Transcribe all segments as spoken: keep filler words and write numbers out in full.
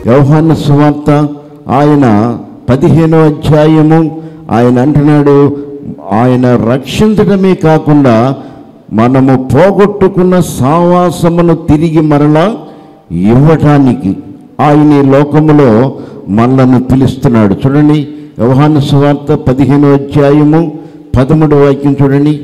యోహాను సువార్త ఆయన పదిహేనో అధ్యాయము ఆయన అంటున్నాడు, ఆయన రక్షించడమే కాకుండా మనము పోగొట్టుకున్న సావాసమును తిరిగి మరలా ఇవ్వటానికి ఆయన ఈ లోకములో మనలను పిలుస్తున్నాడు. చూడండి, యోహాను సువార్త పదిహేనో అధ్యాయము పదమూడు వాక్యం చూడండి.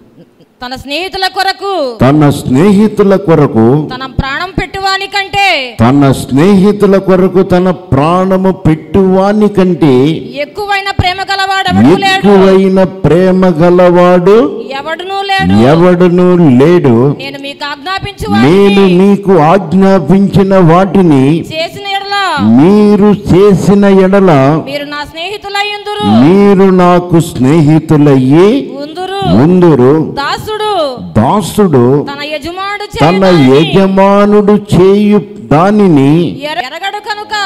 తన స్నేహితుల కొరకు తన స్నేహితుల కొరకు తన ప్రాణం పెట్టువాని కంటే తన స్నేహితుల కొరకు తన ప్రాణము పెట్టువాని కంటే ఎక్కువైన ప్రేమ గలవాడు ఎక్కువైన ప్రేమ గలవాడు ఎవడునూ లేడు ఎవడునూ లేడు. నేను మీకు ఆజ్ఞాపించు నేను మీకు ఆజ్ఞాపించిన వాటిని చేసిన ఎడల మీరు చేసిన ఎడల మీరు నా స్నేహితులయ్యుందురు మీరు నాకు స్నేహితులయ్యి ఉందురు. ఉందురు. దాసుడు దాసుడు తన యజమానుడు తన యజమానుడు చేయు దానిని ఎరగడు కనుక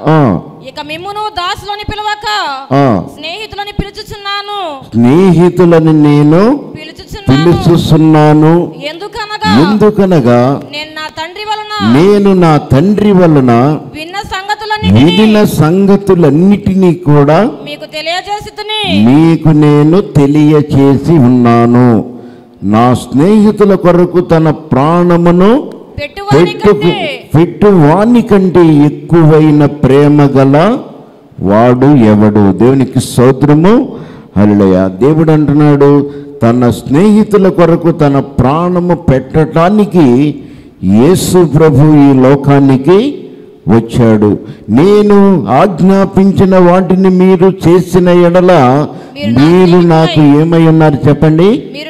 ఇక మిమ్మును దాసులని పిలవక స్నేహితులని పిలుచుచున్నాను స్నేహితులని నేను పిలుచుచున్నాను. ఎందుకనగా ఎందుకనగా నేను నా తండ్రి వలన నేను నా తండ్రి వలన విన్న సంగతులన్నిటినీ విన్న సంగతులన్నిటినీ కూడా మీకు తెలియజేసితిని మీకు నేను తెలియచేసి ఉన్నాను. నా స్నేహితుల కొరకు తన ప్రాణమును పెట్టు పెట్టువాని కంటే ఎక్కువైన ప్రేమ గల వాడు ఎవడు? దేవునికి స్తోత్రము, హల్లెలూయా. దేవుడు అంటున్నాడు, తన స్నేహితుల కొరకు తన ప్రాణము పెట్టడానికి యేసు ప్రభు ఈ లోకానికి వచ్చాడు. నేను ఆజ్ఞాపించిన వాటిని మీరు చేసిన ఎడల మీరు నాకు ఏమై ఉన్నారు చెప్పండి?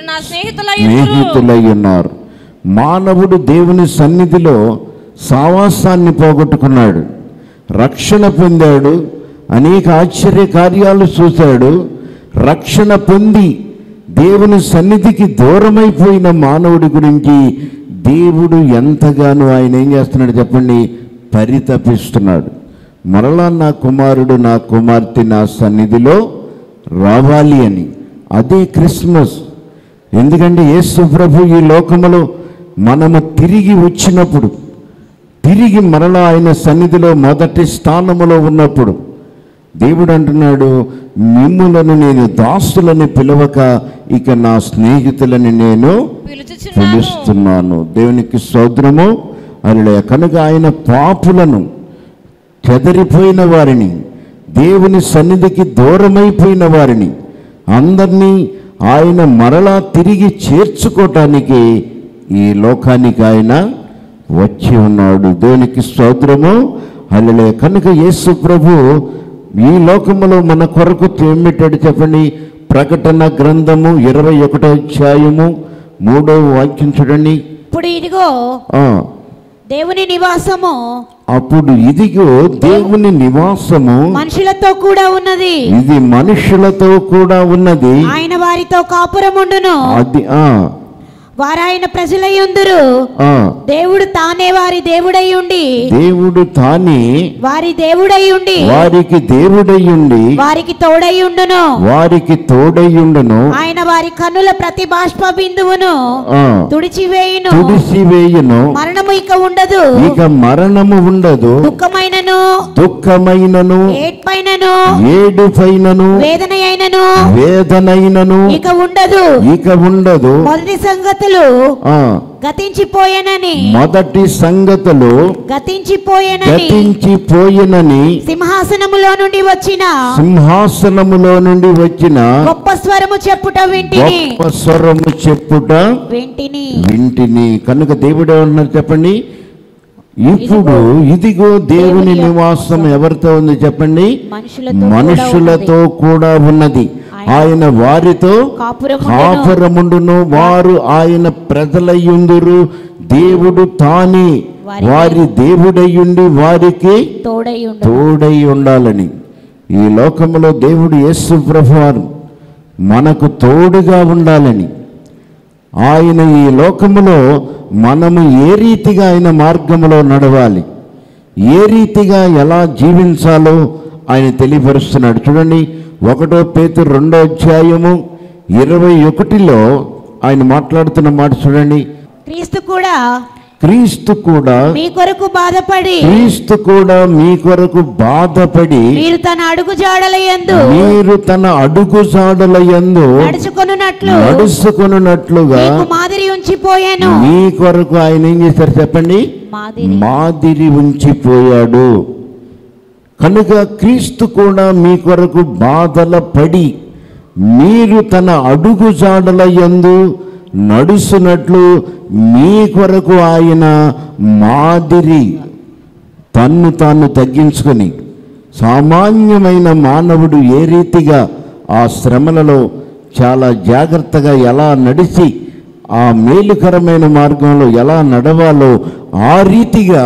స్నేహితులై ఉన్నారు. మానవుడు దేవుని సన్నిధిలో సావాసాన్ని పోగొట్టుకున్నాడు, రక్షణ పొందాడు, అనేక ఆశ్చర్య కార్యాలు చూశాడు. రక్షణ పొంది దేవుని సన్నిధికి దూరమైపోయిన మానవుడి గురించి దేవుడు ఎంతగానో ఆయన ఏం చేస్తున్నాడు చెప్పండి? పరితపిస్తున్నాడు. మరలా నా కుమారుడు నా కుమార్తె నా సన్నిధిలో రావాలి అని. అదే క్రిస్మస్. ఎందుకంటే యేసు ప్రభు ఈ లోకములో మనము తిరిగి వచ్చినప్పుడు, తిరిగి మరలా ఆయన సన్నిధిలో మొదటి స్థానములో ఉన్నప్పుడు దేవుడు అంటున్నాడు, మిమ్ములను నేను దాసులని పిలవక ఇక నా స్నేహితులని నేను పిలుస్తున్నాను. దేవునికి స్తోత్రము, హల్లెలూయా. కనుక ఆయన పాపులను, చెదరిపోయిన వారిని, దేవుని సన్నిధికి దూరమైపోయిన వారిని అందరినీ ఆయన మరలా తిరిగి చేర్చుకోవటానికి ఈ లోకానికి ఆయన వచ్చి ఉన్నాడు. దేవునికి స్తోత్రము, హల్లెలూయా. కనుక యేసు ప్రభు ఈ లోకములో మన కొరకు ఏమిటాడు చెప్పండి? ప్రకటన గ్రంథము ఇరవై ఒకటో అధ్యాయము మూడో వాక్యం చూడండి. ఇప్పుడు ఇదిగో దేవుని నివాసము అప్పుడు ఇదిగో దేవుని నివాసము మనుషులతో కూడా ఉన్నది. ఇది మనుషులతో కూడా ఉన్నది. ఆయన వారితో కాపురముండును. అది ఆ వారాయన ప్రజలయ్యుందురు. దేవుడు తానే వారి దేవుడై ఉండి దేవుడు తానే వారి దేవుడై ఉండి వారికి దేవుడై ఉండి వారికి తోడై ఉండును. వారికి తోడై ఉండును. ఆయన వారి కన్నుల ప్రతి బాష్ప బిందువును తుడిచివేయును. తుడిచివేయును. మరణము ఇక ఉండదు. ఇక మరణము ఉండదు. దుఃఖమైనను దుఃఖమైనను ఏడ్పైనను ఏడుపైనను వేదనైనను వేదనైనను ఇక ఉండదు. ఇక ఉండదు. మొదటి సంగతులు గతించిపోయేనని మొదటి సంగతులు గతించిపోయేనని గతించిపోయేనని సింహాసనములో నుండి వచ్చిన సింహాసనములో నుండి వచ్చిన గొప్ప స్వరము చెప్పుట వింటిని. గొప్ప స్వరము చెప్పుట వింటిని వింటిని కనుక దేవుడు ఏమన్నారు చెప్పండి? ఇప్పుడు ఇదిగో దేవుని నివాసం ఎవరితో ఉంది చెప్పండి? మనుషులతో కూడా ఉన్నది. ఆయన వారితో కాపురముండును. వారు ఆయన ప్రజలయ్యుందురు. దేవుడు తానే వారి దేవుడయ్యుండి వారికి తోడై ఉండాలని. ఈ లోకములో దేవుడు యేసు ప్రభువారు మనకు తోడుగా ఉండాలని, ఆయన ఈ లోకములో మనము ఏ రీతిగా ఆయన మార్గములో నడవాలి, ఏ రీతిగా ఎలా జీవించాలో ఆయన తెలియపరుస్తున్నాడు. చూడండి, ఒకటో పేతురు రెండో అధ్యాయము ఇరవై ఒకటిలో ఆయన మాట్లాడుతున్న మాట చూడండి. క్రీస్తు కూడా క్రీస్తు కూడా మీ కొరకు బాధపడి క్రీస్తు కూడా మీ కొరకు బాధపడి మీరు తన అడుగు జాడల యందు మీరు తన అడుగు జాడల యందు నడుచుకొనున్నట్లు నడుచుకొనున్నట్లుగా మీకు మాదిరి ఉంచిపోయాను. మీ కొరకు ఆయన ఏం చేశారు చెప్పండి? మాదిరి మాదిరి ఉంచిపోయాడు. కనుక క్రీస్తు కూడా మీ కొరకు బాధల పడి మీరు తన అడుగు జాడల యందు నడుస్తున్నట్లు మీ కొరకు ఆయన మాదిరి తన్ను తాను తగ్గించుకొని, సామాన్యమైన మానవుడు ఏ రీతిగా ఆ శ్రమలలో చాలా జాగ్రత్తగా ఎలా నడిచి ఆ మేలుకరమైన మార్గంలో ఎలా నడవాలో ఆ రీతిగా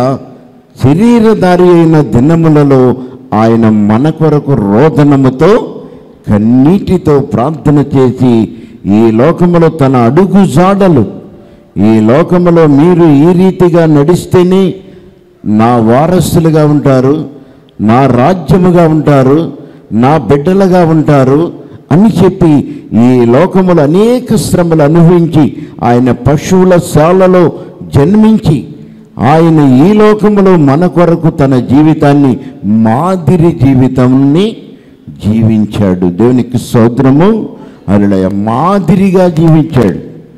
శరీరధారి అయిన దినములలో ఆయన మన కొరకు రోదనముతో కన్నీటితో ప్రార్థన చేసి ఈ లోకములో తన అడుగు జాడలు, ఈ లోకములో మీరు ఈ రీతిగా నడిస్తేనే నా వారసులుగా ఉంటారు, నా రాజ్యముగా ఉంటారు, నా బిడ్డలుగా ఉంటారు అని చెప్పి ఈ లోకములో అనేక శ్రమలు అనుభవించి ఆయన పశువుల శాలలో జన్మించి ఆయన ఈ లోకములో మన కొరకు తన జీవితాన్ని మాదిరి జీవితాన్ని జీవించాడు. దేవునికి స్తోత్రము. హల్లెలూయా. మాదిరిగా జీవించాడు.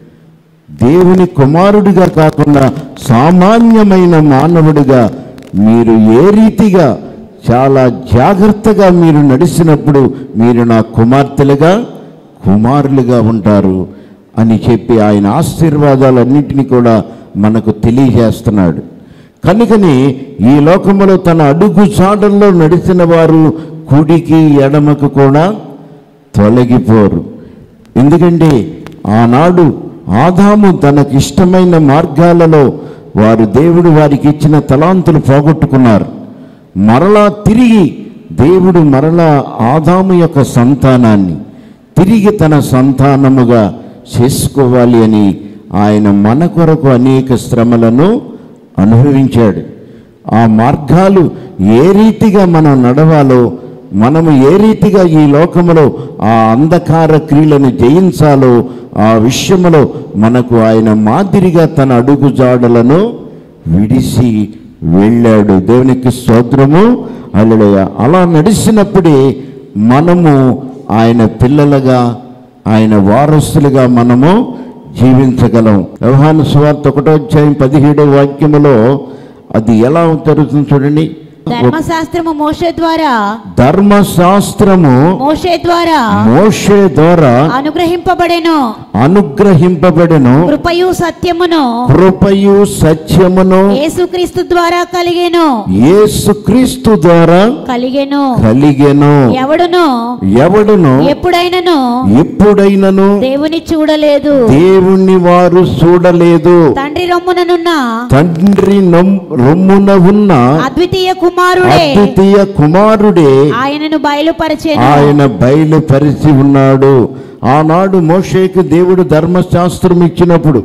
దేవుని కుమారుడిగా కాకుండా సామాన్యమైన మానవుడిగా మీరు ఏ రీతిగా చాలా జాగ్రత్తగా మీరు నడిచినప్పుడు మీరు నా కుమార్తెలుగా కుమారులుగా ఉంటారు అని చెప్పి ఆయన ఆశీర్వాదాలన్నింటినీ కూడా మనకు తెలియజేస్తున్నాడు. కనుకని ఈ లోకములో తన అడుగు చాటల్లో నడిచిన వారు కుడికి ఎడమకు కూడా తొలగిపోరు. ఎందుకంటే ఆనాడు ఆదాము తనకి ఇష్టమైన మార్గాలలో వారు దేవుడు వారికి ఇచ్చిన తలాంతులు పోగొట్టుకున్నారు. మరలా తిరిగి దేవుడు మరలా ఆదాము యొక్క సంతానాన్ని తిరిగి తన సంతానముగా చేసుకోవాలి అని ఆయన మన కొరకు అనేక శ్రమలను అనుభవించాడు. ఆ మార్గాలు ఏ రీతిగా మనం నడవాలో, మనము ఏ రీతిగా ఈ లోకములో ఆ అంధకార క్రియలను జయించాలో ఆ విషయములో మనకు ఆయన మాదిరిగా తన అడుగు జాడలను విడిసి వెళ్ళాడు. దేవునికి స్తోత్రము. హల్లెలూయా. అలా నడిచినప్పుడే మనము ఆయన పిల్లలుగా, ఆయన వారసులుగా మనము జీవించగలం. యోహాను సువార్త ఒకటో అధ్యాయం పదిహేడో వాక్యములో అది ఎలా జరుగుతుంది చూడండి. ధర్మశాస్త్రము మోషే ద్వారా ధర్మశాస్త్రము మోషే ద్వారా మోషే ద్వారా అనుగ్రహింపబడెను అనుగ్రహింపబడెను కృపయు సత్యమును కృపయు సత్యమును యేసుక్రీస్తు ద్వారా కలిగెను యేసుక్రీస్తు ద్వారా కలిగెను కలిగెను ఎవడును ఎవడును ఎప్పుడైనను ఎప్పుడైనను దేవుని చూడలేదు, దేవుణ్ణి వారు చూడలేదు. తండ్రి రొమ్ముననున్న తండ్రి రొమ్మున ఉన్న అద్వితీయ కుమారుడే అద్వితీయ కుమారుడే ఆయనను బయలుపరిచెను. ఆయన బయలుపరిచి ఉన్నాడు. ఆనాడు మోషేకు దేవుడు ధర్మశాస్త్రం ఇచ్చినప్పుడు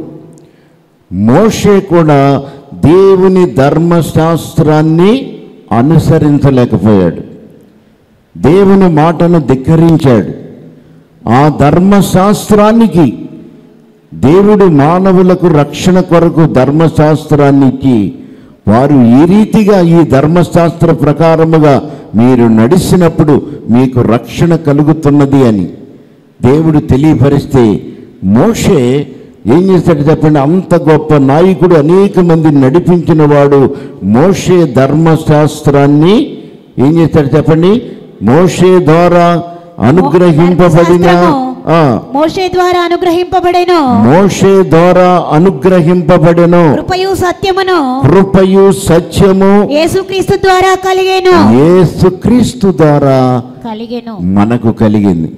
మోషే కూడా దేవుని ధర్మశాస్త్రాన్ని అనుసరించలేకపోయాడు. దేవుని మాటను ధిక్కరించాడు. ఆ ధర్మశాస్త్రానికి దేవుడు మానవులకు రక్షణ కొరకు ధర్మశాస్త్రాన్ని ఇచ్చి వారు ఈ రీతిగా ఈ ధర్మశాస్త్ర ప్రకారముగా మీరు నడిచినప్పుడు మీకు రక్షణ కలుగుతున్నది అని దేవుడు తెలియపరిస్తే మోషే ఏం చేశాడు చెప్పండి? అంత గొప్ప నాయకుడు, అనేక మందిని నడిపించిన వాడు మోషే ధర్మశాస్త్రాన్ని ఏం చేశాడు చెప్పండి? మోషే ద్వారా అనుగ్రహింపబడిన మోషే ద్వారా అనుగ్రహింపబడెను మోషే ద్వారా అనుగ్రహింపబడెను కృపయు సత్యమును కృపయు సత్యము యేసుక్రీస్తు ద్వారా కలిగెను యేసుక్రీస్తు ద్వారా కలిగెను మనకు కలిగింది.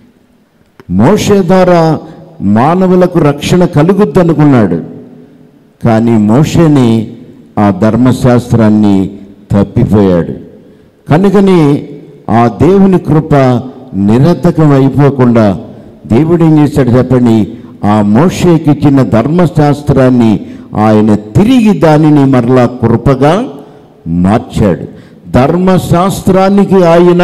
మోషే ద్వారా మానవులకు రక్షణ కలుగుద్దనుకున్నాడు. కానీ మోషేని ఆ ధర్మశాస్త్రాన్ని తప్పిపోయాడు. కనుకని ఆ దేవుని కృప నిరర్థకం అయిపోకుండా దేవుడు ఏం చేశాడు చెప్పండి? ఆ మోషేకి ఇచ్చిన ధర్మశాస్త్రాన్ని ఆయన తిరిగి దానిని మరలా కృపగా మార్చాడు. ధర్మశాస్త్రానికి ఆయన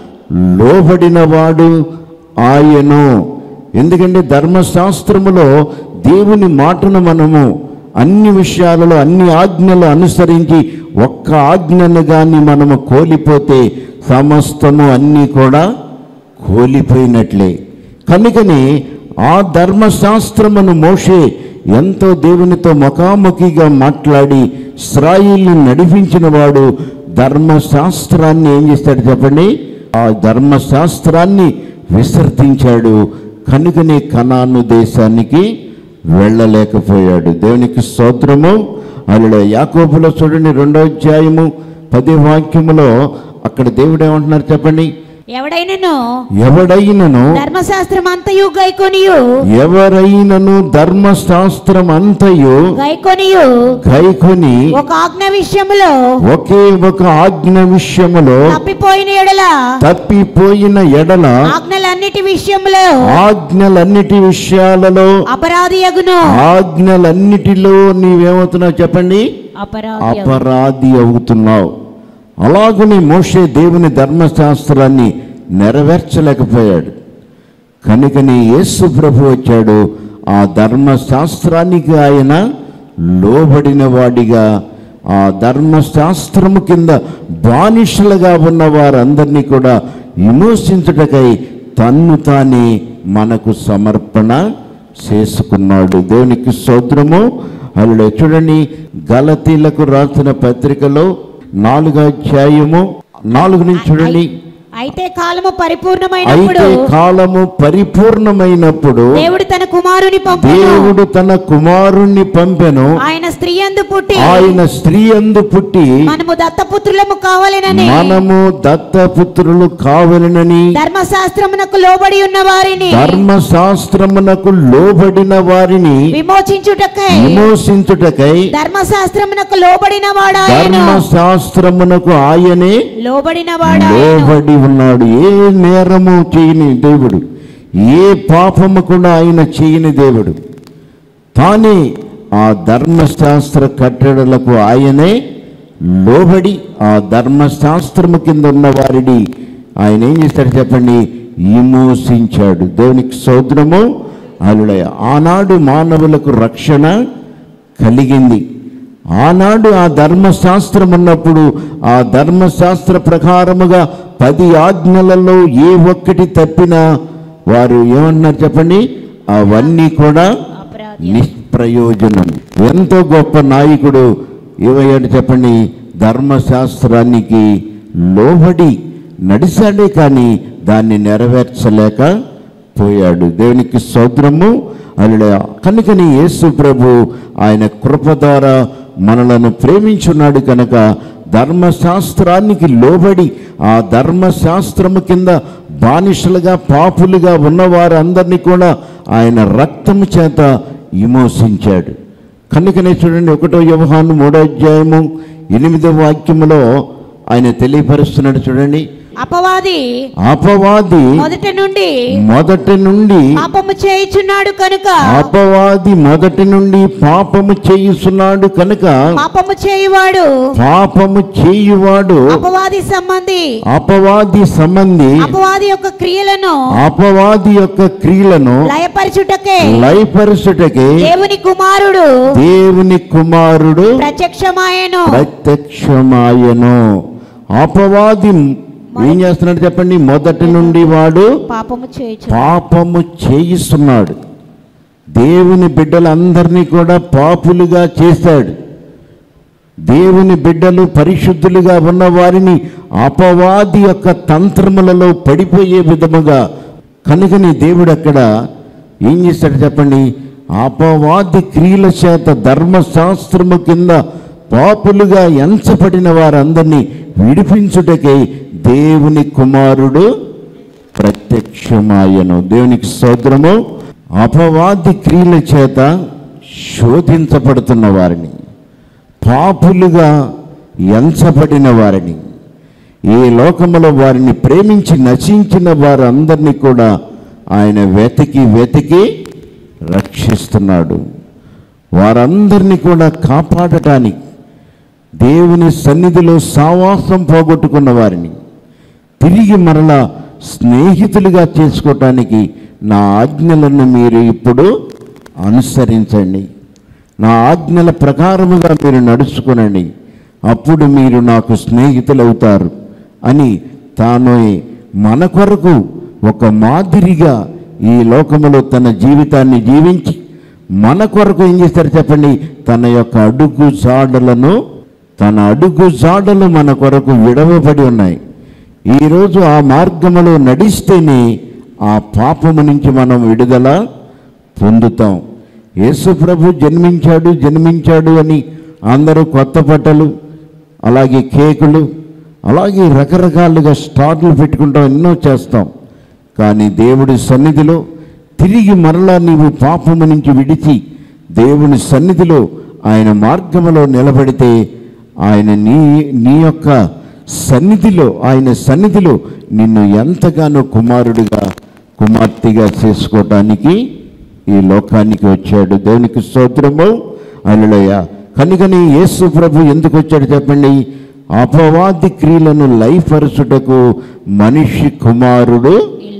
లోబడినవాడు ఆయను. ఎందుకంటే ధర్మశాస్త్రములో దేవుని మాటను మనము అన్ని విషయాలలో అన్ని ఆజ్ఞలు అనుసరించి ఒక్క ఆజ్ఞను కానీ మనము కోల్పోతే సమస్తము అన్నీ కూడా కోల్పోయినట్లే. కనుకని ఆ ధర్మశాస్త్రమును మోషే ఎంతో దేవునితో ముఖాముఖిగా మాట్లాడి ఇశ్రాయేలును నడిపించిన వాడు ధర్మశాస్త్రాన్ని ఏం చేస్తాడు చెప్పండి? ఆ ధర్మశాస్త్రాన్ని విసర్జించాడు. కనుకనే కనాను దేశానికి వెళ్ళలేకపోయాడు. దేవునికి స్తోత్రము. అలా యాకోబులో చూడండి రెండో అధ్యాయము పది వాక్యములో అక్కడ దేవుడు ఏమంటున్నారు చెప్పండి? ఎవడైనను ఎవడైనను ధర్మశాస్త్రం అంతయు గైకొనియు ఎవరైనను ధర్మశాస్త్రం అంతయు గైకొనియు గైకొని ఒక ఆజ్ఞ విషయములో ఒకే ఒక ఆజ్ఞ విషయములో తప్పిపోయిన ఎడల తప్పిపోయిన ఎడల ఆజ్ఞలన్నిటి విషయములో ఆజ్ఞలన్నిటి విషయాలలో అపరాధియగును. ఆజ్ఞలన్నిటిలో నీవేమవుతున్నావు చెప్పండి? అపరాధి అపరాధి అవుతున్నావు. అలాగని మోషే దేవుని ధర్మశాస్త్రాన్ని నెరవేర్చలేకపోయాడు. కనుకని యేసు ప్రభు వచ్చాడు. ఆ ధర్మశాస్త్రానికి ఆయన లోబడిన వాడిగా, ఆ ధర్మశాస్త్రము కింద బానిసలుగా ఉన్న వారందరినీ కూడా విమోచించుటకై తన్ను తానే మనకు సమర్పణ చేసుకున్నాడు. దేవునికి స్తోత్రము. అలా చూడండి, గలతీలకు రాసిన పత్రికలో నాలుగో అధ్యాయము నాలుగు నుంచి చూడండి. అయితే కాలము పరిపూర్ణమైనప్పుడు అయితే కాలము పరిపూర్ణమైనప్పుడు దేవుడు తన కుమారుని పంపెను. దేవుడు తన కుమారుణ్ణి పంపెను. ఆయన స్త్రీ యందు పుట్టి ఆయన స్త్రీ యందు పుట్టి మనము దత్తపుత్రులము కావాలనని మనము దత్తపుత్రులు కావాలనని ధర్మశాస్త్రమునకు లోబడి ఉన్న వారిని ధర్మశాస్త్రమునకు లోబడిన వారిని విమోచించుటకై విమోచించుటకై ధర్మశాస్త్రమునకు లోబడిన వాడాయను. ధర్మశాస్త్రమునకు ఆయనే లోబడిన వాడాయను. లోబడి ఉన్నాడు. ఏ నేరము చేయని దేవుడు, ఏ పాపము కూడా ఆయన చేయని దేవుడు. తానే ఆ ధర్మశాస్త్ర కట్టడలకు ఆయనే లోబడి ఆ ధర్మశాస్త్రము కింద ఉన్న వారిని ఆయన ఏం చేస్తాడు చెప్పండి? విమోచించాడు. దేవునికి స్తోత్రము. హల్లెలూయా. ఆనాడు మానవులకు రక్షణ కలిగింది. ఆనాడు ఆ ధర్మశాస్త్రం ఉన్నప్పుడు ఆ ధర్మశాస్త్ర ప్రకారముగా పది ఆజ్ఞలలో ఏ ఒక్కటి తప్పినా వారు ఏమన్నారు చెప్పండి? అవన్నీ కూడా నిష్ప్రయోజనం. ఎంతో గొప్ప నాయకుడు ఏమయ్యాడు చెప్పండి? ధర్మశాస్త్రానికి లోబడి నడిచాడే కానీ దాన్ని నెరవేర్చలేక పోయాడు. దేవునికి స్తోత్రము. హల్లెలూయా. కనుకని యేసు ప్రభు ఆయన కృప ద్వారా మనలను ప్రేమించున్నాడు కనుక ధర్మశాస్త్రానికి లోబడి ఆ ధర్మశాస్త్రము కింద బానిసలుగా పాపులుగా ఉన్నవారందరినీ కూడా ఆయన రక్తము చేత విమోచించాడు. కనుకనే చూడండి, ఒకటో యోహాను మూడో అధ్యాయము ఎనిమిదవ వాక్యములో ఆయన తెలియపరుస్తున్నాడు. చూడండి, అపవాది అపవాది మొదటి నుండి మొదటి నుండి పాపము చేయుచున్నాడు కనుక అపవాది మొదటి నుండి పాపము చేయుచున్నాడు కనుక పాపము చేయువాడు పాపము చేయువాడు అపవాది సంబంధి అపవాది సంబంధి అపవాది యొక్క క్రియలను అపవాది యొక్క క్రియలను లయపరచుటకే లయపరచుటకే దేవుని కుమారుడు దేవుని కుమారుడు ప్రత్యక్షమాయెను. ప్రత్యక్షమాయెను. అపవాది ఏం చేస్తున్నాడు చెప్పండి? మొదటి నుండి వాడు పాపము చేయుచు పాపము చేయిస్తున్నాడు. దేవుని బిడ్డలందరినీ కూడా పాపులుగా చేశాడు. దేవుని బిడ్డలు పరిశుద్ధులుగా ఉన్న వారిని అపవాది యొక్క తంత్రములలో పడిపోయే విధముగా కనుకని దేవుడు అక్కడ ఏం చేశాడు చెప్పండి? అపవాది క్రియల చేత ధర్మశాస్త్రము కింద పాపులుగా ఎంచబడిన వారందరినీ విడిపించుటకై దేవుని కుమారుడు ప్రత్యక్షమాయను. దేవునికి స్తోత్రము. అపవాది క్రియల చేత శోధించబడుతున్న వారిని, పాపులుగా ఎంచబడిన వారిని, ఈ లోకములో వారిని ప్రేమించి నశించిన వారందరినీ కూడా ఆయన వెతికి వెతికి రక్షిస్తున్నాడు. వారందరినీ కూడా కాపాడటానికి దేవుని సన్నిధిలో సావాసం పోగొట్టుకున్న వారిని తిరిగి మరలా స్నేహితులుగా చేసుకోవటానికి నా ఆజ్ఞలను మీరు ఇప్పుడు అనుసరించండి. నా ఆజ్ఞల ప్రకారముగా మీరు నడుచుకునండి, అప్పుడు మీరు నాకు స్నేహితులవుతారు అని తాను మన కొరకు ఒక మాదిరిగా ఈ లోకములో తన జీవితాన్ని జీవించి మన కొరకు ఏం చేస్తారు చెప్పండి? తన యొక్క అడుగు జాడలను తన అడుగు జాడలు మన కొరకు విడవబడి ఉన్నాయి. ఈరోజు ఆ మార్గములో నడిస్తేనే ఆ పాపము నుంచి మనం విడుదల పొందుతాం. యేసు ప్రభు జన్మించాడు జన్మించాడు అని అందరూ కొత్త బట్టలు, అలాగే కేకులు, అలాగే రకరకాలుగా స్టార్లు పెట్టుకుంటాం, ఎన్నో చేస్తాం. కానీ దేవుడి సన్నిధిలో తిరిగి మరలా నీవు పాపము నుంచి విడిచి దేవుని సన్నిధిలో ఆయన మార్గములో నిలబడితే ఆయన నీ నీ యొక్క సన్నిధిలో ఆయన సన్నిధిలో నిన్ను ఎంతగానో కుమారుడిగా కుమార్తెగా చేసుకోవటానికి ఈ లోకానికి వచ్చాడు. దేవునికి స్తోత్రము, హల్లెలూయా. కనుకని యేసు ప్రభు ఎందుకు వచ్చాడు చెప్పండి? అపవాది క్రియలను లయపరచుటకు మనిషి కుమారుడు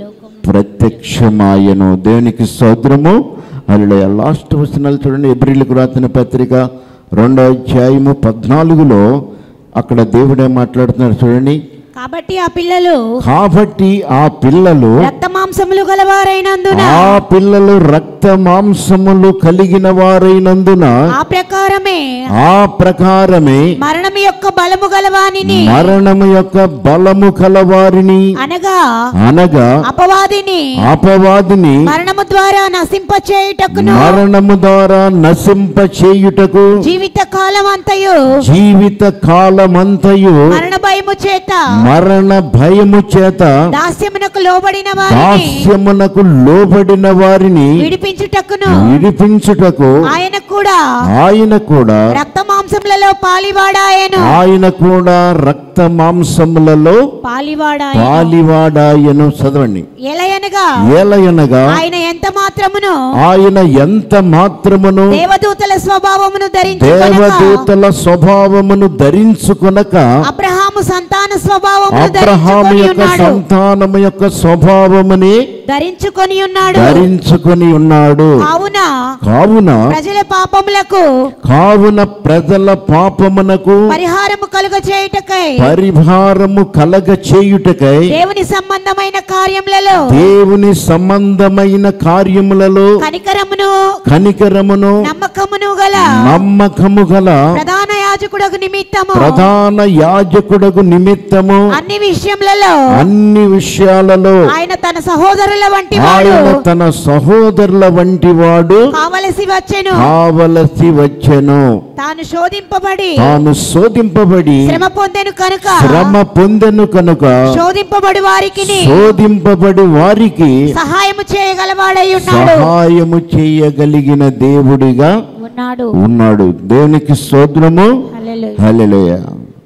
ప్రత్యక్షమాయను. దేవునికి స్తోత్రము, హల్లెలూయా. లాస్ట్ వచనాలు చూడండి. ఎబ్రీయులకు రాసిన పత్రిక రెండో అధ్యాయము పద్నాలుగులో అక్కడ దేవుడే మాట్లాడుతున్నారు చూడండి. కాబట్టి ఆ పిల్లలు కాబట్టి ఆ పిల్లలు రక్త మాంసములు గలవారైనందున ఆ పిల్లలు రక్త మాంసములు కలిగిన వారైనందున ఆ ప్రకారమే ఆ ప్రకారమే మరణము యొక్క బలము గలవానిని మరణము యొక్క బలము కలవారిని అనగా అనగా అపవాదిని అపవాదిని మరణము ద్వారా నశింపచేయుటకును మరణము ద్వారా నశింప చేయుటకు జీవిత కాలం అంతయు జీవిత కాలమంతయు మరణ భయము చేత మరణ భయము చేత దాస్యమునకు లోబడిన వారిని దాస్యమునకు లోబడిన వారిని విడిపించుటకును విడిపించుటకు ఆయన కూడా ఆయన కూడా రక్త మాంసములలో పాలివాడాయను ఆయన కూడా రక్త మాంసములలో పాలివాడాయను పాలివాడాయను. చదవండి. ఎలయనగా ఏలయనగా ఆయన ఎంత మాత్రమును ఆయన ఎంత మాత్రమును దేవదూతల స్వభావమును ధరించుకొనక దేవదూతల స్వభావమును ధరించుకొనక అబ్రహాము సంతాన స్వభావమును అబ్రహాము ధరించుకొని యొక్క ఉన్నాడు సంతానము యొక్క స్వభావముని ధరించుకొని ఉన్నాడు ధరించుకొని ఉన్నాడు. కావున కావున ప్రజల పాపములకు కావున ప్రజల పాపమునకు పరిహారము కలుగ చేయుటకై పరిహారము కలగ చేయుటకై దేవుని సంబంధమైన కార్యములలో దేవుని సంబంధమైన కార్యములలో కనికరమును కనికరమును నమ్మకమును గల నమ్మకము గల ప్రధాన యాజకుడకు నిమిత్తము ప్రధాన యాజకుడకు నిమిత్తము అన్ని విషయములలో అన్ని విషయాలలో ఆయన తన సహోదరుల వంటి వాడు ఆయన తన సహోదరుల వంటి వాడు కావలసి వచ్చెను కావలసి వచ్చెను. తాను శోధింపబడి తాను శోధింపబడి శ్రమ పొందెను కనుక శ్రమ పొందెను కనుక శోధింపబడి వారికి శోధింపబడి వారికి సహాయము చేయగలవాడై ఉన్నాడు సహాయము చేయగలిగిన దేవుడిగా ఉన్నాడు ఉన్నాడు. దేవునికి స్తోత్రము, హల్లెలూయా. హల్లెలూయా.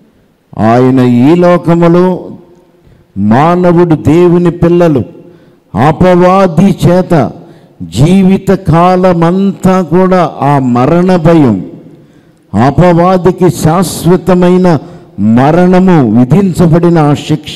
ఆయన ఈ లోకములో మానవుడు దేవుని పిల్లలు అపవాది చేత జీవిత కాలమంతా కూడా ఆ మరణ భయం, అపవాదికి శాశ్వతమైన మరణము విధించబడిన ఆ శిక్ష,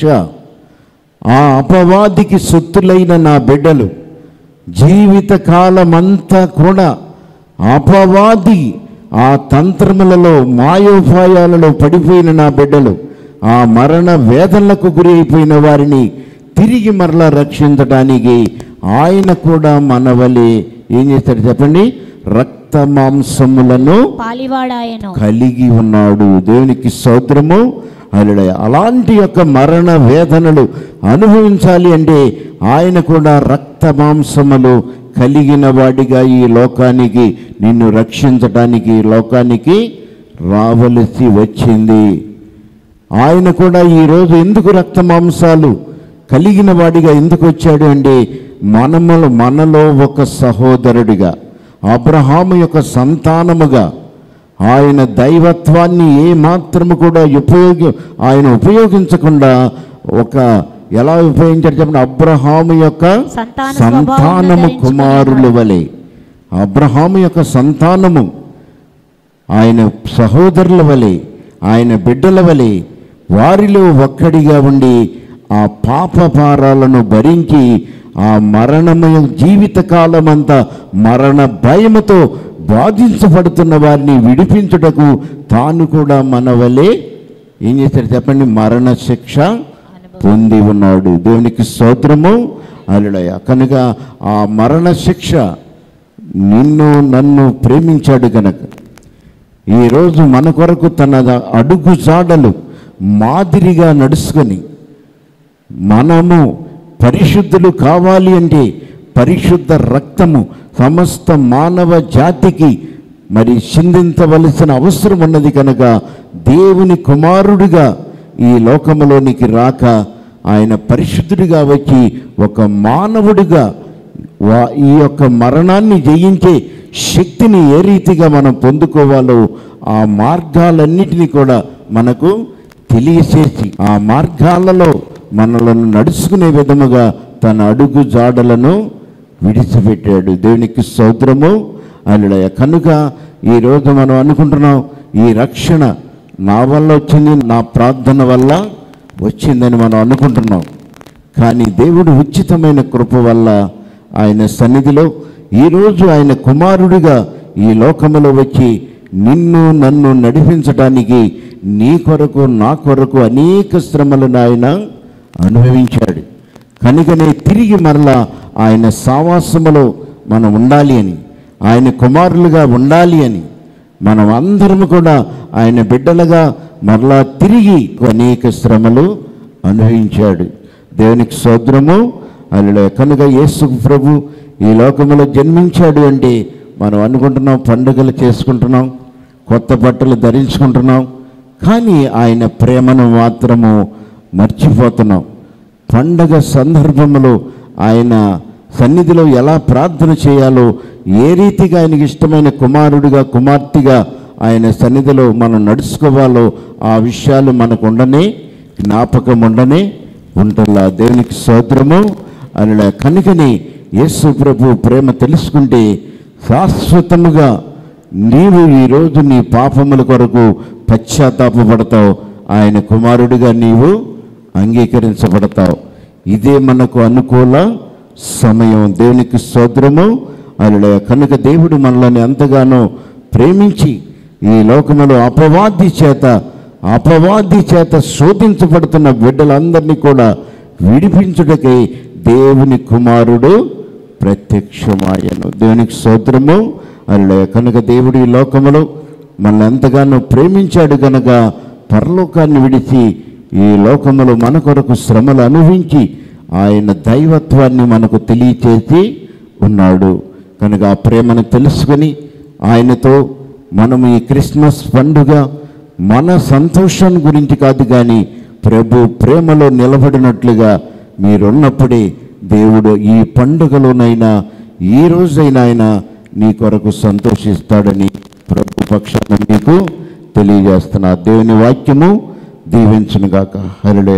ఆ అపవాదికి సొత్తులైన నా బిడ్డలు జీవిత కాలమంతా కూడా అపవాది ఆ తంత్రములలో మాయోపాయాలలో పడిపోయిన నా బిడ్డలు ఆ మరణ వేదనలకు గురి అయిపోయిన వారిని తిరిగి మరలా రక్షించడానికి ఆయన కూడా మనవలే ఏం చేస్తాడు చెప్పండి? రక్త మాంసములను పాలివాడాయను కలిగి ఉన్నాడు. దేవునికి స్తోత్రము, హల్లెలూయా. అలాంటి యొక్క మరణ వేదనలు అనుభవించాలి అంటే ఆయన కూడా రక్త మాంసములు కలిగిన వాడిగా ఈ లోకానికి నిన్ను రక్షించడానికి ఈ లోకానికి రావలసి వచ్చింది. ఆయన కూడా ఈరోజు ఎందుకు రక్త మాంసాలు కలిగిన వాడిగా ఎందుకు వచ్చాడు అంటే మనములు మనలో ఒక సహోదరుడిగా అబ్రహాము యొక్క సంతానముగా ఆయన దైవత్వాన్ని ఏ మాత్రము కూడా ఉపయోగి ఆయన ఉపయోగించకుండా ఒక ఎలా ఉపయోగించాడు చెప్పండి? అబ్రహాము యొక్క సంతానము కుమారుల వలె అబ్రహాము యొక్క సంతానము ఆయన సహోదరుల వలె ఆయన బిడ్డల వలె వారిలో ఒక్కడిగా ఉండి ఆ పాప భారాలను భరించి ఆ మరణమయ జీవిత కాలమంతా మరణ భయముతో బాధించబడుతున్న వారిని విడిపించుటకు తాను కూడా మన వలె ఏం చేశాడు చెప్పండి, మరణ శిక్ష పొంది ఉన్నాడు. దేవునికి స్తోత్రము, హల్లెలూయా. కనుక ఆ మరణ శిక్ష నిన్ను నన్ను ప్రేమించాడు కనుక ఈరోజు మన కొరకు తన అడుగు జాడలు మాదిరిగా నడుచుకొని మనము పరిశుద్ధులు కావాలి అంటే పరిశుద్ధ రక్తము సమస్త మానవ జాతికి మరి చిందించవలసిన అవసరం ఉన్నది కనుక దేవుని కుమారుడిగా ఈ లోకములోనికి రాక ఆయన పరిశుద్ధుడిగా వచ్చి ఒక మానవుడిగా ఈ యొక్క మరణాన్ని జయించే శక్తిని ఏ రీతిగా మనం పొందుకోవాలో ఆ మార్గాలన్నిటినీ కూడా మనకు తెలియచేసి ఆ మార్గాలలో మనలను నడుచుకునే విధముగా తన అడుగు జాడలను విడిచిపెట్టాడు. దేవునికి స్తోత్రము, హల్లెలూయా. కనుక ఈరోజు మనం అనుకుంటున్నాం ఈ రక్షణ నా వల్ల వచ్చింది, నా ప్రార్థన వల్ల వచ్చిందని మనం అనుకుంటున్నాం. కానీ దేవుడు ఉచితమైన కృప వల్ల ఆయన సన్నిధిలో ఈరోజు ఆయన కుమారుడిగా ఈ లోకములో వచ్చి నిన్ను నన్ను నడిపించడానికి నీ కొరకు నా కొరకు అనేక శ్రమలను ఆయన అనుభవించాడు. కనుకనే తిరిగి మరలా ఆయన సావాసములో మనం ఉండాలి అని, ఆయన కుమారులుగా ఉండాలి అని, మనం అందరము కూడా ఆయన బిడ్డలుగా మరలా తిరిగి అనేక శ్రమలు అనుభవించాడు. దేవునికి స్తోత్రము, హల్లెలూయా. కనుక యేసు ప్రభు ఈ లోకములో జన్మించాడు అంటే మనం అనుకుంటున్నాం పండుగలు చేసుకుంటున్నాం, కొత్త బట్టలు ధరించుకుంటున్నాం, కానీ ఆయన ప్రేమను మాత్రము మర్చిపోతున్నాం. పండగ సందర్భంలో ఆయన సన్నిధిలో ఎలా ప్రార్థన చేయాలో, ఏ రీతిగా ఆయనకి ఇష్టమైన కుమారుడిగా కుమార్తెగా ఆయన సన్నిధిలో మనం నడుచుకోవాలో ఆ విషయాలు మనకు ఉండనే జ్ఞాపకం ఉండనే ఉంటుందా. దేవునికి స్తోత్రము, అలా కనుకని యేసు ప్రభు ప్రేమ తెలుసుకుంటే శాశ్వతముగా నీవు ఈరోజు నీ పాపముల కొరకు పశ్చాత్తాపపడతావు, ఆయన కుమారుడిగా నీవు అంగీకరించబడతావు. ఇదే మనకు అనుకూల సమయం. దేవునికి స్తోత్రము, అలా కనుక దేవుడు మనల్ని ఎంతగానో ప్రేమించి ఈ లోకములో అపవాది చేత అపవాది చేత శోధించబడుతున్న బిడ్డలందరినీ కూడా విడిపించుటకై దేవుని కుమారుడు ప్రత్యక్షమాయను. దేవునికి స్తోత్రము, అలా కనుక దేవుడు ఈ లోకములో మనల్ని ఎంతగానో ప్రేమించాడు కనుక పరలోకాన్ని విడిచి ఈ లోకములో మన కొరకు శ్రమలు అనుభవించి ఆయన దైవత్వాన్ని మనకు తెలియచేసి ఉన్నాడు. కనుక ఆ ప్రేమను తెలుసుకొని ఆయనతో మనం ఈ క్రిస్మస్ పండుగ మన సంతోషం గురించి కాదు కానీ ప్రభు ప్రేమలో నిలబడినట్లుగా మీరున్నప్పుడే దేవుడు ఈ పండుగలోనైనా ఈ రోజైనా ఆయన నీ కొరకు సంతోషిస్తాడని ప్రభు పక్షాన మీకు తెలియజేస్తున్నా. దేవుని వాక్యము దీవించునుగాక. హల్లెలూయా.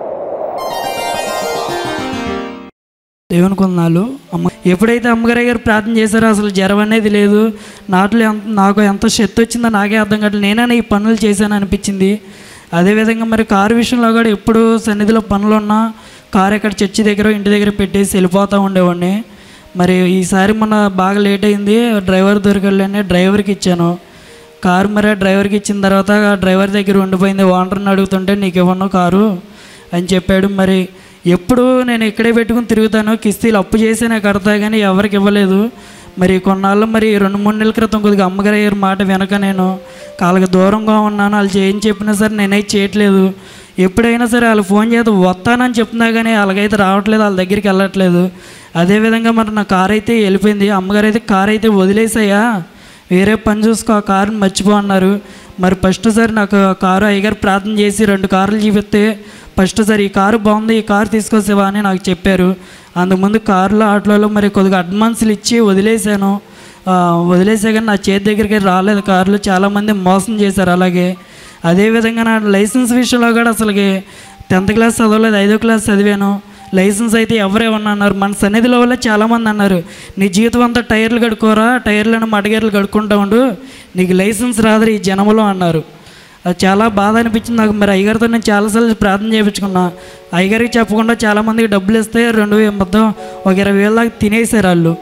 దేవుని కొందనాలు. అమ్మ ఎప్పుడైతే అమ్మగారి గారు ప్రార్థన చేశారో అసలు జ్వరం అనేది లేదు, నాట్లో ఎంత నాకు ఎంత శక్తి వచ్చిందో నాకే అర్థం కావట్లేదు. నేనైనా ఈ పనులు చేశాను అనిపించింది. అదేవిధంగా మరి కారు విషయంలో కూడా ఎప్పుడు సన్నిధిలో పనులు ఉన్నా కారు ఎక్కడ చర్చి దగ్గర ఇంటి దగ్గర పెట్టేసి వెళ్ళిపోతూ ఉండేవాడిని. మరి ఈసారి మొన్న బాగా లేట్ అయింది, డ్రైవర్ దొరకలేని డ్రైవర్కి ఇచ్చాను కారు. మరి డ్రైవర్కి ఇచ్చిన తర్వాత డ్రైవర్ దగ్గర ఉండిపోయింది. ఓనర్ని అడుగుతుంటే నీకు ఇవ్వను కారు అని చెప్పాడు. మరి ఎప్పుడు నేను ఇక్కడే పెట్టుకుని తిరుగుతాను, కిస్తీలు అప్పు చేసి నాకు కడతా కానీ ఎవరికి ఇవ్వలేదు. మరి కొన్నాళ్ళు మరి రెండు మూడు నెలల క్రితం కొద్దిగా అమ్మగారి గారి మాట వెనక నేను వాళ్ళకి దూరంగా ఉన్నాను. వాళ్ళు ఏం చెప్పినా సరే నేనైతే చేయట్లేదు. ఎప్పుడైనా సరే వాళ్ళు ఫోన్ చేస్తే వస్తానని చెప్తున్నా కానీ వాళ్ళకైతే రావట్లేదు, వాళ్ళ దగ్గరికి వెళ్ళట్లేదు. అదేవిధంగా మరి నా కారు అయితే వెళ్ళిపోయింది. అమ్మగారు అయితే కారు అయితే వదిలేసాయా, వేరే పని చూసుకో, ఆ కారుని మర్చిపో అన్నారు. మరి ఫస్ట్ సారి నాకు కారు అయ్యగారు ప్రార్థన చేసి రెండు కార్లు చూపిస్తే ఫస్ట్ సారి ఈ కారు బాగుంది, ఈ కారు తీసుకొచ్చేవా అని నాకు చెప్పారు. అందుముందు కారులో ఆటోలో మరి కొద్దిగా అడ్వాన్సులు ఇచ్చి వదిలేశాను. వదిలేసా కానీ నా చేతి దగ్గరికి రాలేదు కార్లు. చాలామంది మోసం చేశారు. అలాగే అదేవిధంగా నా లైసెన్స్ విషయంలో కూడా అసలుకి టెన్త్ క్లాస్ చదవలేదు, ఐదో క్లాస్ చదివాను. లైసెన్స్ అయితే ఎవరే అన్నారు. మన సన్నిధిలో వల్ల చాలామంది అన్నారు, నీ జీవితం అంతా టైర్లు కడుక్కోరా, టైర్లను మడగేర్లు కడుక్కుంటా ఉండు, నీకు లైసెన్స్ రాదు ఈ జనములో అన్నారు. అది చాలా బాధ అనిపించింది నాకు. మరి అయ్యగారితో నేను చాలాసార్లు ప్రార్థన చేయించుకున్నా. అయ్యగారికి చెప్పకుండా చాలామందికి డబ్బులు ఇస్తే రెండు మొత్తం ఒక ఇరవై వేల దాకా తినేసారు వాళ్ళు.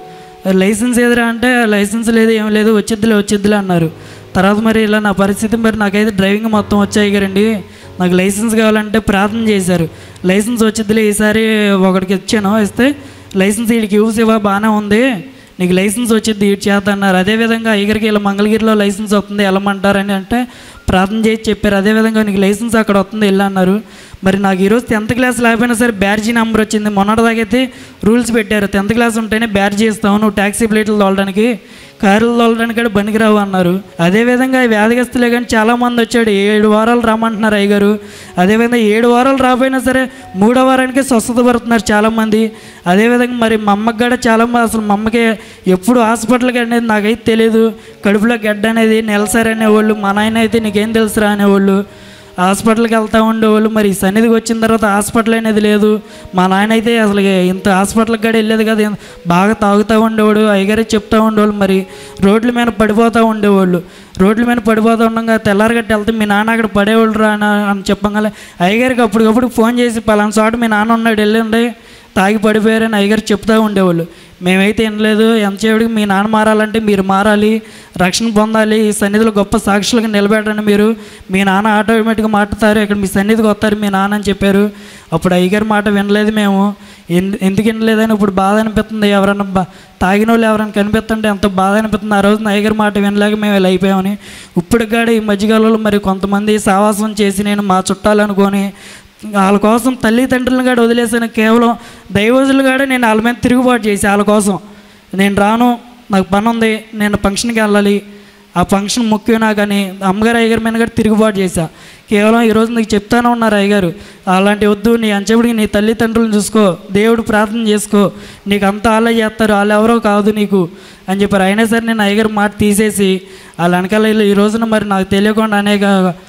లైసెన్స్ ఏదిరా అంటే లైసెన్స్ లేదు ఏం లేదు వచ్చిద్దిలే వచ్చిద్దిలే అన్నారు. తర్వాత మరి ఇలా నా పరిస్థితి మరి నాకైతే డ్రైవింగ్ మొత్తం వచ్చాయి కదండి, నాకు లైసెన్స్ కావాలంటే ప్రార్థన చేశారు. లైసెన్స్ వచ్చిద్దిలే ఈసారి ఒకడికి ఇచ్చాను, ఇస్తే లైసెన్స్ వీడికి యూస్ ఇవ్వ బాగానే ఉంది, నీకు లైసెన్స్ వచ్చింది ఇటు చేత అన్నారు. అదేవిధంగా అయ్యగారికి ఇలా మంగళగిరిలో లైసెన్స్ వస్తుంది వెళ్ళమంటారని అంటే ప్రార్థన చేసి చెప్పారు. అదేవిధంగా నీకు లైసెన్స్ అక్కడ వస్తుంది వెళ్ళి అన్నారు. మరి నాకు ఈరోజు టెన్త్ క్లాస్ లేకపోయినా సరే బ్యాడ్జీ నెంబర్ వచ్చింది. మొన్నటిదాకైతే రూల్స్ పెట్టారు, టెన్త్ క్లాస్ ఉంటేనే బ్యాడ్జీ ఇస్తావు, నువ్వు ట్యాక్సీ ప్లేట్లు తోలడానికి కార్లు తోలడానికి కూడా పనికిరావు అన్నారు. అదేవిధంగా వ్యాధిగస్తులే కానీ చాలామంది వచ్చాడు, ఏడు వారాలు రమ్మంటున్నారు అయ్యగారు. అదేవిధంగా ఏడు వారాలు రాపోయినా సరే మూడో వారానికి స్వస్థత పడుతున్నారు చాలామంది. అదేవిధంగా మరి మా అమ్మకి కూడా చాలామంది, అసలు మా అమ్మకి ఎప్పుడు హాస్పిటల్కి అనేది నాకైతే తెలియదు, కడుపులో గడ్డ అనేది నెలసరి అనేవాళ్ళు, మా నాయన అయితే నీకేం తెలుసురా అనేవాళ్ళు, హాస్పిటల్కి వెళ్తూ ఉండేవాళ్ళు. మరి సన్నిధికి వచ్చిన తర్వాత హాస్పిటల్ అనేది లేదు. మా నాయన అయితే అసలు ఇంత హాస్పిటల్కి కూడా వెళ్ళేది కదా, బాగా తాగుతూ ఉండేవాడు, అయ్యగారే చెప్తూ ఉండేవాళ్ళు. మరి రోడ్ల మీద పడిపోతూ ఉండేవాళ్ళు, రోడ్ల మీద పడిపోతూ ఉండగా తెల్లారగట్ట వెళ్తే మీ నాన్న అక్కడ పడేవాళ్ళు రా అని చెప్పగానే అయ్యగారికి అప్పటికప్పుడు ఫోన్ చేసి పలానా చోట మీ నాన్న ఉన్నాడు వెళ్ళండి, తాగి పడిపోయారని అయ్యగారు చెప్తూ ఉండేవాళ్ళు. మేమైతే వినలేదు, ఎంతసేపటికి మీ నాన్న మారాలంటే మీరు మారాలి, రక్షణ పొందాలి, ఈ సన్నిధిలో గొప్ప సాక్షులుగా నిలబెట్టండి, మీరు మీ నాన్న ఆటోమేటిక్గా మాట్లాడతారు, ఇక్కడ మీ సన్నిధికి వస్తారు మీ నాన్న అని చెప్పారు. అప్పుడు అయ్యగారి మాట వినలేదు మేము. ఎందుకు వినలేదని ఇప్పుడు బాధ అనిపిస్తుంది, ఎవరన్నా బా తాగిన వాళ్ళు ఎవరైనా కనిపిస్తుంటే ఎంతో బాధ అనిపిస్తుంది. ఆ రోజున అయ్యగారి మాట వినలేక మేము ఇలా అయిపోయామని. ఇప్పుడు కూడా ఈ మధ్యకాలంలో మరి కొంతమంది సావాసం చేసి నేను మా చుట్టాలు అనుకొని వాళ్ళ కోసం తల్లిదండ్రులను కూడా వదిలేసాను, కేవలం దైవజులు కూడా నేను వాళ్ళ మీద తిరుగుబాటు చేసి వాళ్ళ కోసం నేను రాను, నాకు పని ఉంది, నేను ఫంక్షన్కి వెళ్ళాలి, ఆ ఫంక్షన్ ముఖ్యనా కానీ అమ్మగారు అయ్యగారి మీద కూడా తిరుగుబాటు చేశా. కేవలం ఈరోజు నీకు చెప్తానే ఉన్నారు అయ్యగారు, అలాంటి వద్దు, నీ అంచెపడికి నీ తల్లిదండ్రులను చూసుకో, దేవుడు ప్రార్థన చేసుకో, నీకు అంతా వాళ్ళే చేస్తారు, వాళ్ళు ఎవరో కాదు నీకు అని చెప్పారు. అయినా సరే నేను అయ్యగారి మాట తీసేసి వాళ్ళ వెనకాల ఈ రోజున మరి నాకు తెలియకుండా అనేక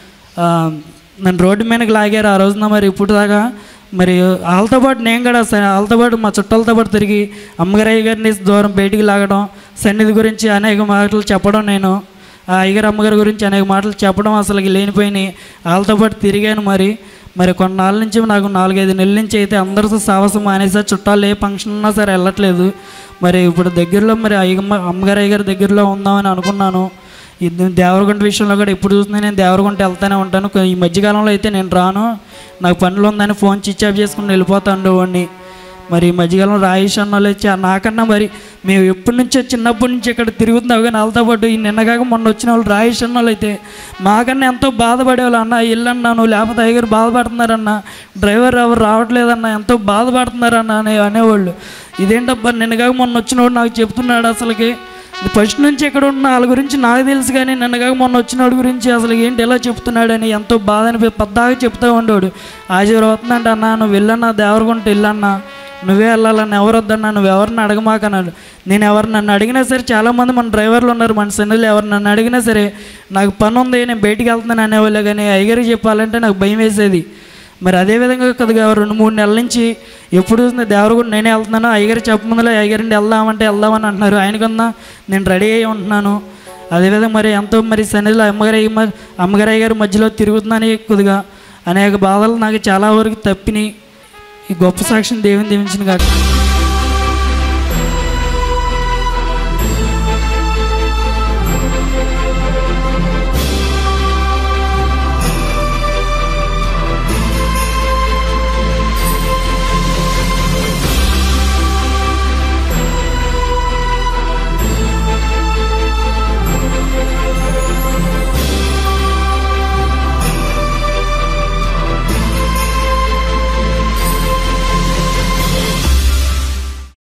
నన్ను రోడ్డు మీదకి లాగారు. ఆ రోజున మరి ఇప్పుడు దాకా మరి వాళ్ళతో పాటు నేను కూడా వాళ్ళతో పాటు మా చుట్టాలతో పాటు తిరిగి అమ్మగారు అయ్యగారిని దూరం బయటికి లాగడం, సన్నిధి గురించి అనేక మాటలు చెప్పడం, నేను ఆ అయ్యగారు అమ్మగారి గురించి అనేక మాటలు చెప్పడం అసలు లేనిపోయినాయి. వాళ్ళతో పాటు తిరిగాను. మరి మరి కొన్నాళ్ళ నుంచి నాకు నాలుగైదు నెలల నుంచి అయితే అందరితో సాహసం మానేసా, చుట్టాలు ఏ ఫంక్షన్ ఉన్నా సరే వెళ్ళట్లేదు. మరి ఇప్పుడు దగ్గరలో మరి అయ్యమ్మ అమ్మగారు అయ్యగారి దగ్గరలో ఉందామని అనుకున్నాను. ఇది దేవరగుంట విషయంలో కూడా ఎప్పుడు చూస్తున్నా నేను దేవరగుంట వెళ్తూనే ఉంటాను. ఈ మధ్యకాలంలో అయితే నేను రాను, నాకు పనులు ఉందని ఫోన్ స్విచ్ ఆఫ్ చేసుకుని వెళ్ళిపోతా ఉండేవాడిని. మరి ఈ మధ్యకాలంలో రాయేష్ అన్నోళ్ళు వచ్చి నాకన్నా మరి మేము ఎప్పటి నుంచో చిన్నప్పటి నుంచి ఇక్కడ తిరుగుతున్నావు కానీ వాళ్ళతో పాటు ఈ నిన్నగాక మొన్న వచ్చిన వాళ్ళు రాయేష్ అన్నోళ్ళు అయితే మాకన్నా ఎంతో బాధపడేవాళ్ళు. అన్న ఇల్లన్నా నువ్వు లేకపోతే అయ్యగారు బాధపడుతున్నారన్న, డ్రైవర్ ఎవరు రావట్లేదన్న, ఎంతో బాధపడుతున్నారన్న అనే అనేవాళ్ళు. ఇదేంటబ్బా నిన్నగాక మొన్న వచ్చినవాడు నాకు చెప్తున్నాడు, అసలుకి ఫస్ట్ నుంచి ఎక్కడ ఉన్న వాళ్ళ గురించి నాకు తెలుసు కానీ నిన్నగాక మొన్న వచ్చినవాడి గురించి అసలు ఏంటి ఎలా చెప్తున్నాడని ఎంతో బాధ అనిపి పద్దాగా చెప్తూ ఉండేవాడు. ఆజీవరం అవుతుందంటే అన్న నువ్వు వెళ్ళన్నా దేవరగుంట వెళ్ళన్నా, నువ్వే వెళ్ళాలని ఎవరు వద్దన్నా, నువ్వు ఎవరిని అడగమాకన్నాడు. నేను ఎవరు నన్ను అడిగినా సరే చాలామంది మన డ్రైవర్లు ఉన్నారు మన సన్నిధిలో, ఎవరు నన్ను అడిగినా సరే నాకు పని ఉంది నేను బయటికి వెళ్తున్నాను అనేవాళ్ళే కానీ అయ్యగారికి చెప్పాలంటే నాకు భయం వేసేది. మరి అదేవిధంగా కొద్దిగా రెండు మూడు నెలల నుంచి ఎప్పుడు దేవరగుంట నేనే వెళ్తున్నాను, అయ్యగారు చెప్పముందులో అయ్యగారింటి వెళ్దామంటే వెళ్దామని అంటున్నారు, ఆయనకన్నా నేను రెడీ అయ్యి ఉంటున్నాను. అదేవిధంగా మరి ఎంతో మరి సన్నిధిలో అమ్మగారు అమ్మగారు అయ్యగారు మధ్యలో తిరుగుతున్నాను, కొద్దిగా అనేక బాధలు నాకు చాలా వరకు తప్పినాయి. ఈ గొప్ప సాక్షిని దేవుని దీవించిన కాక.